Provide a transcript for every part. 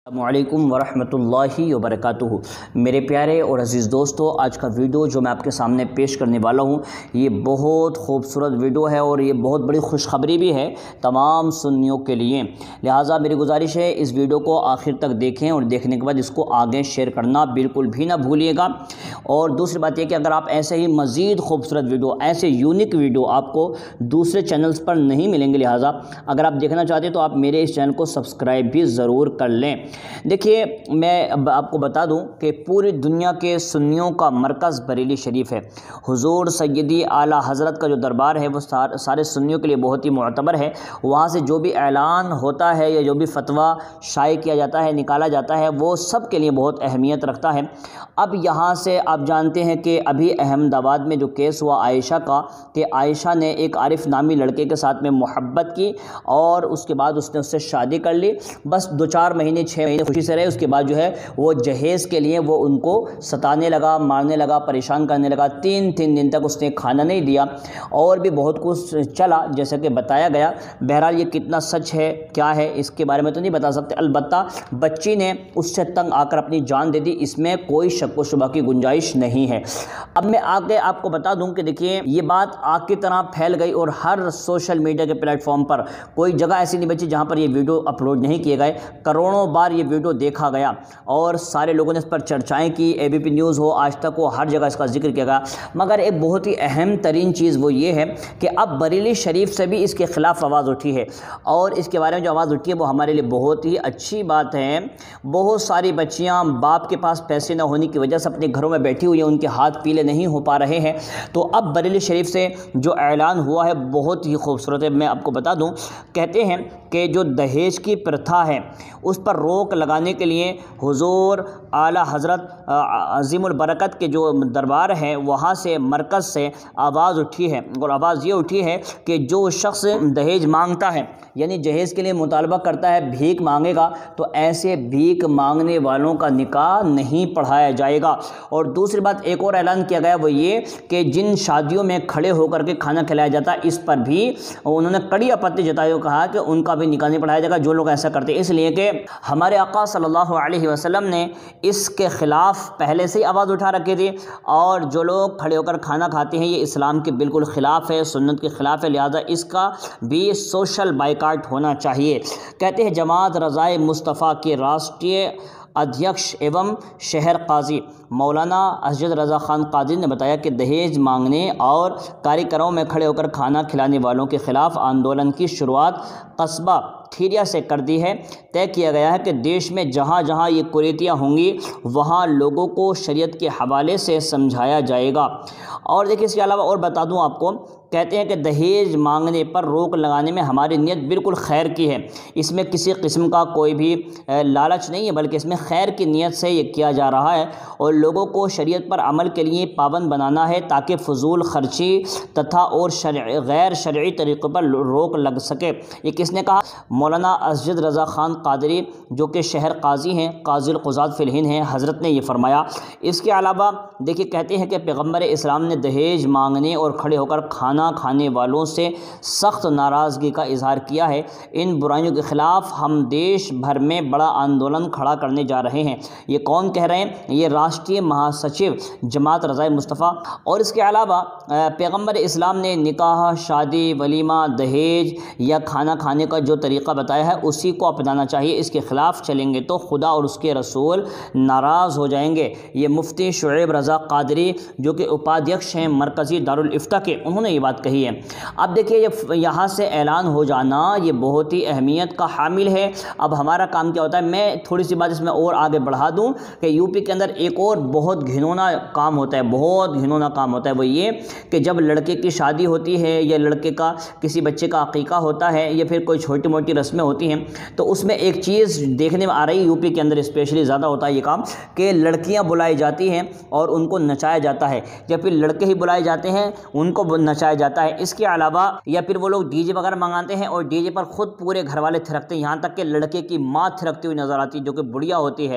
अस्सलामुअलैकुम वरहमतुल्लाहि वबरकातुहू। मेरे प्यारे और अज़ीज़ दोस्तों, आज का वीडियो जो मैं आपके सामने पेश करने वाला हूँ ये बहुत खूबसूरत वीडियो है और ये बहुत बड़ी खुशखबरी भी है तमाम सुन्नियों के लिए। लिहाजा मेरी गुजारिश है इस वीडियो को आखिर तक देखें और देखने के बाद इसको आगे शेयर करना बिल्कुल भी ना भूलिएगा। और दूसरी बात यह कि अगर आप ऐसे ही मज़ीद खूबसूरत वीडियो, ऐसे यूनिक वीडियो आपको दूसरे चैनल्स पर नहीं मिलेंगे, लिहाजा अगर आप देखना चाहते हैं तो आप मेरे इस चैनल को सब्सक्राइब भी ज़रूर कर लें। देखिए, मैं अब आपको बता दूं कि पूरी दुनिया के सुन्नियों का मरकज़ बरेली शरीफ है। हुज़ूर सैयदी आला हज़रत का जो दरबार है वो सारे सुन्नियों के लिए बहुत ही मुअतबर है। वहाँ से जो भी ऐलान होता है या जो भी फतवा शाये किया जाता है, निकाला जाता है, वो सब के लिए बहुत अहमियत रखता है। अब यहाँ से आप जानते हैं कि अभी अहमदाबाद में जो केस हुआ आयशा का, कि आयशा ने एक आरिफ नामी लड़के के साथ में मोहब्बत की और उसके बाद उसने उससे शादी कर ली। बस 2-4 महीने 6 महीने खुशी से रहे, उसके बाद जो है वो जहेज़ के लिए वो उनको सताने लगा, मारने लगा, परेशान करने लगा। 3 दिन तक उसने खाना नहीं दिया और भी बहुत कुछ चला जैसे कि बताया गया। बहरहाल ये कितना सच है क्या है इसके बारे में तो नहीं बता सकते, अलबत्ता बच्ची ने उससे तंग आकर अपनी जान दे दी, इसमें कोई शक व शुबा की गुंजाइश नहीं है। अब मैं आगे आपको बता दूं कि देखिए, ये बात आग की तरह फैल गई और हर सोशल मीडिया के प्लेटफॉर्म पर कोई जगह ऐसी नहीं बची जहां पर ये वीडियो अपलोड नहीं किए गए। करोड़ों बार ये वीडियो देखा गया और सारे लोगों ने इस पर चर्चाएं की। एबीपी न्यूज़ हो, आज तक हो, हर जगह इसका जिक्र किया गया। मगर एक बहुत ही अहम तरीन चीज़ वो ये है कि अब बरेली शरीफ से भी इसके ख़िलाफ़ आवाज़ उठी है और इसके बारे में जो आवाज़ उठी है वो हमारे लिए बहुत ही अच्छी बात है। बहुत सारी बच्चियाँ बाप के पास पैसे न होने की वजह से अपने घरों में बैठी हुई हैं, उनके हाथ पीले नहीं हो पा रहे हैं। तो अब बरेली शरीफ से जो ऐलान हुआ है बहुत ही खूबसूरत है। मैं आपको बता दूं, कहते हैं कि जो दहेज की प्रथा है उस पर रोक लगाने के लिए हुज़ूर आला हज़रत अज़ीमुल बरकत के जो दरबार है वहाँ से मरकज़ से आवाज़ उठी है और आवाज़ ये उठी है कि जो शख्स दहेज मांगता है, यानी जहेज़ के लिए मुतालबा करता है, भीख मांगेगा, तो ऐसे भीख मांगने वालों का निकाह नहीं पढ़ाया जाएगा। और दूसरी बात एक और ऐलान किया गया वो ये कि जिन शादियों में खड़े होकर के खाना खिलाया जाता है इस पर भी उन्होंने कड़ी आपत्ति जताई और कहा कि उनका भी निकाह नहीं पढ़ाया जाएगा जो लोग ऐसा करते हैं, इसलिए कि हमारे आका सल्लल्लाहु अलैहि वसल्लम ने इसके ख़िलाफ़ पहले से ही आवाज़ उठा रखी थी। और जो लोग खड़े होकर खाना खाते हैं ये इस्लाम के बिल्कुल ख़िलाफ़ है, सुन्नत के ख़िलाफ़ है, लिहाजा इसका भी सोशल बाइकाट होना चाहिए। कहते हैं जमात रज़ाए मुस्तफ़ा के राष्ट्रीय अध्यक्ष एवं शहर काजी मौलाना असजद रज़ा ख़ान कादरी ने बताया कि दहेज मांगने और कार्यक्रमों में खड़े होकर खाना खिलाने वालों के ख़िलाफ़ आंदोलन की शुरुआत कस्बा खीरिया से कर दी है। तय किया गया है कि देश में जहाँ जहाँ ये कुरीतियाँ होंगी वहाँ लोगों को शरीयत के हवाले से समझाया जाएगा। और देखिए, इसके अलावा और बता दूँ आपको, कहते हैं कि दहेज मांगने पर रोक लगाने में हमारी नीयत बिल्कुल खैर की है। इसमें किसी किस्म का कोई भी लालच नहीं है, बल्कि इसमें खैर की नीयत से ये किया जा रहा है और लोगों को शरीयत पर अमल के लिए पाबंद बनाना है ताकि फ़ुजूल खर्ची तथा और गैर शरई तरीक़ों पर रोक लग सके। ये किसने कहा? मौलाना असजद रज़ा ख़ान कादरी जो कि शहर काजी हैं, काज़िल क़ुज़ात फ़िल हिंद हैं, हज़रत ने ये फरमाया। इसके अलावा देखिए, कहते हैं कि पैगम्बर इस्लाम ने दहेज मांगने और खड़े होकर खाना खाने वालों से सख्त नाराज़गी का इजहार किया है। इन बुराइयों के ख़िलाफ़ हम देश भर में बड़ा आंदोलन खड़ा करने जा रहे हैं। ये कौन कह रहे हैं? ये राष्ट्रीय महासचिव जमात रज़ाए मुस्तफ़ा। और इसके अलावा पैगम्बर इस्लाम ने निकाह, शादी, वलीमा, दहेज या खाना खाने का जो तरीक़ा बताया है उसी को अपनाना चाहिए। इसके ख़िलाफ़ चलेंगे तो खुदा और उसके रसूल नाराज़ हो जाएंगे। ये मुफ्ती शुएब रज़ा कादरी जो कि उपाध्यक्ष हैं मरकज़ी दारुल इफ्ता के, उन्होंने ये बात कही है। अब देखिए, ये यहाँ से ऐलान हो जाना ये बहुत ही अहमियत का हामिल है। अब हमारा काम क्या होता है, मैं थोड़ी सी बात इसमें और आगे बढ़ा दूँ कि यूपी के अंदर एक और बहुत घिनौना काम होता है, बहुत घिनौना काम होता है। वो ये कि जब लड़के की शादी होती है या लड़के का किसी बच्चे का अकीका होता है या फिर कोई छोटी मोटी रस्में होती हैं, तो उसमें एक चीज़ देखने में आ रही है, यूपी के अंदर स्पेशली ज़्यादा होता है ये काम, कि लड़कियाँ बुलाई जाती हैं और उनको नचाया जाता है, या फिर लड़के ही बुलाए जाते हैं उनको नचाया जाता है। इसके अलावा या फिर वो लोग डीजे वगैरह मंगाते हैं और डीजे पर खुद पूरे घर वाले थिरकते हैं, यहाँ तक कि लड़के की माँ थिरकती हुई नजर आती है जो कि बुढ़िया होती है।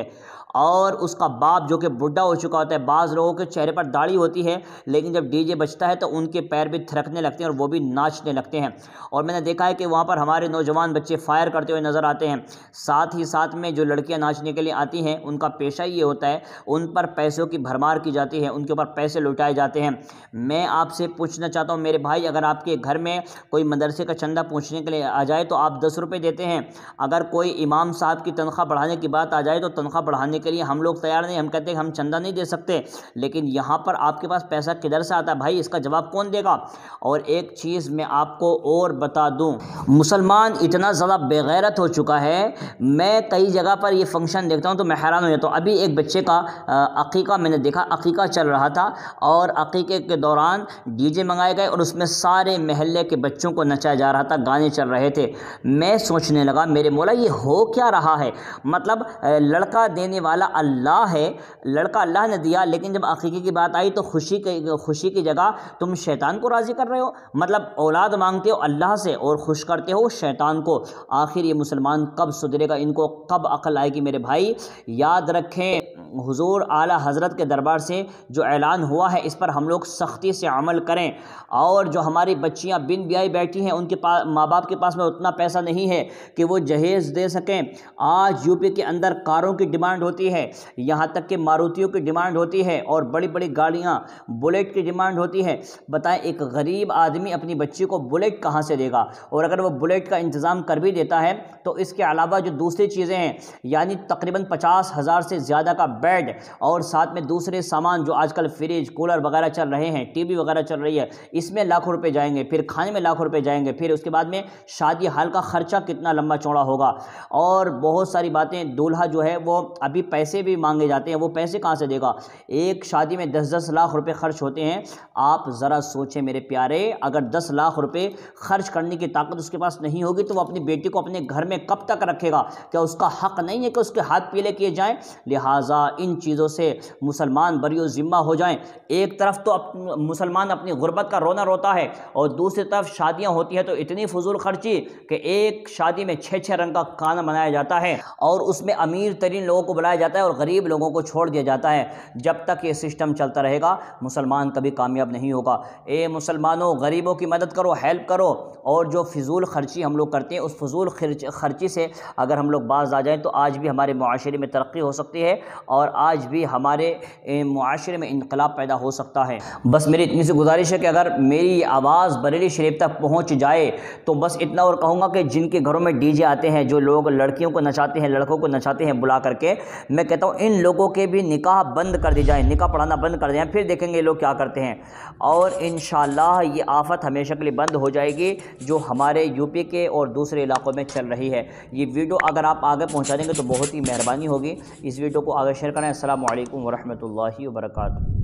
और उसका बाप जो कि बुढ़ा हो चुका होता है। बाज़ लोगों के चेहरे पर दाढ़ी होती है, लेकिन जब डीजे बजता है तो उनके पैर भी थिरकने लगते हैं और वो भी नाचने लगते हैं। और मैंने देखा है कि वहाँ पर हमारे नौजवान बच्चे फायर करते हुए नज़र आते हैं। साथ ही साथ में जो लड़कियाँ नाचने के लिए आती हैं, उनका पेशा ये होता है, उन पर पैसों की भरमार की जाती है, उनके ऊपर पैसे लुटाए जाते हैं। मैं आपसे पूछना चाहता हूँ मेरे भाई, अगर आपके घर में कोई मदरसे का चंदा पूछने के लिए आ जाए तो आप 10 रुपये देते हैं। अगर कोई इमाम साहब की तनख्वाह बढ़ाने की बात आ जाए तो तनख्वाह बढ़ाने के लिए हम लोग तैयार नहीं, हम कहते हैं हम चंदा नहीं दे सकते। लेकिन यहाँ पर आपके पास पैसा किधर से आता है भाई, इसका जवाब कौन देगा? और एक चीज़ मैं आपको और बता दूँ, मुसलमान इतना ज़्यादा बेगैरत हो चुका है। मैं कई जगह पर ये फंक्शन देखता हूँ तो मैं हैरान हो जाता हूँ। अभी एक बच्चे का अकीका मैंने देखा, अकीका चल रहा था और अकीके के दौरान डीजे मंगाए गए और उसमें सारे महल्ले के बच्चों को नचाया जा रहा था, गाने चल रहे थे। मैं सोचने लगा मेरे मौला ये हो क्या रहा है? मतलब लड़का देने वाला अल्लाह है, लड़का अल्लाह ने दिया, लेकिन जब अकीके की बात आई तो खुशी की जगह तुम शैतान को राज़ी कर रहे हो। मतलब औलाद मांगते हो अल्लाह से और खुश करते हो शैतान को। आखिर ये मुसलमान कब सुधरेगा? इनको कब अकल आएगी? मेरे भाई याद रखें, हुजूर आला हज़रत के दरबार से जो ऐलान हुआ है इस पर हम लोग सख्ती से अमल करें। और जो हमारी बच्चियां बिन ब्याही बैठी हैं, उनके पास माँ बाप के पास में उतना पैसा नहीं है कि वो जहेज़ दे सकें। आज यूपी के अंदर कारों की डिमांड होती है, यहाँ तक कि मारुतियों की डिमांड होती है और बड़ी बड़ी गाड़ियाँ बुलेट की डिमांड होती है। बताएं एक गरीब आदमी अपनी बच्ची को बुलेट कहाँ से देगा? और अगर वो बुलेट का इंतज़ाम कर भी देता है तो इसके अलावा जो दूसरी चीज़ें हैं, यानी तकरीबन 50,000 से ज़्यादा का बेड और साथ में दूसरे सामान जो आजकल फ्रिज कूलर वगैरह चल रहे हैं, टीवी वगैरह चल रही है, इसमें लाखों रुपए जाएंगे, फिर खाने में लाखों रुपए जाएंगे, फिर उसके बाद में शादी हाल का खर्चा कितना लंबा चौड़ा होगा और बहुत सारी बातें। दूल्हा जो है वो अभी पैसे भी मांगे जाते हैं, वो पैसे कहाँ से देगा? एक शादी में 10-10 लाख रुपए खर्च होते हैं। आप ज़रा सोचें मेरे प्यारे, अगर 10 लाख रुपए खर्च करने की ताकत उसके पास नहीं होगी तो वो अपनी बेटी को अपने घर में कब तक रखेगा? क्या उसका हक नहीं है कि उसके हाथ पीले किए जाएं? लिहाजा इन चीज़ों से मुसलमान बरियो ज़िम्मा हो जाएं। एक तरफ तो मुसलमान अपनी गुर्बत का रोना रोता है और दूसरी तरफ शादियां होती है तो इतनी फजूल खर्ची कि एक शादी में 6-6 रंग का खाना बनाया जाता है और उसमें अमीर तरीन लोगों को बुलाया जाता है और गरीब लोगों को छोड़ दिया जाता है। जब तक ये सिस्टम चलता रहेगा मुसलमान कभी कामयाब नहीं होगा। ए मुसलमानों, गरीबों की मदद करो, हेल्प करो। और जो फिजूल खर्ची हम लोग करते हैं उस फिजूल खर्ची से अगर हम लोग बाज आ जाएं तो आज भी हमारे मुआशरे में तरक्की हो सकती है और आज भी हमारे मुआशरे में इनकलाब पैदा हो सकता है। बस मेरी इतनी सी गुजारिश है कि अगर मेरी आवाज़ बरेली शरीफ तक पहुंच जाए तो बस इतना और कहूँगा कि जिनके घरों में डीजे आते हैं, जो लोग लड़कियों को नचाते हैं, लड़कों को नचाते हैं बुला करके, मैं कहता हूँ इन लोगों के भी निकाह बंद कर दी जाए, निकाह पढ़ाना बंद कर दिया, फिर देखेंगे ये लोग क्या करते हैं। और इंशाअल्लाह ये आफत हमेशा के लिए बंद हो जाएगी जो हमारे यूपी के और दूसरे इलाकों में चल रही है। ये वीडियो अगर आप आगे पहुँचा देंगे तो बहुत ही मेहरबानी होगी। इस वीडियो को आगे शेयर करें। अस्सलामु अलैकुम वरहमतुल्लाहि वबरकातुहू।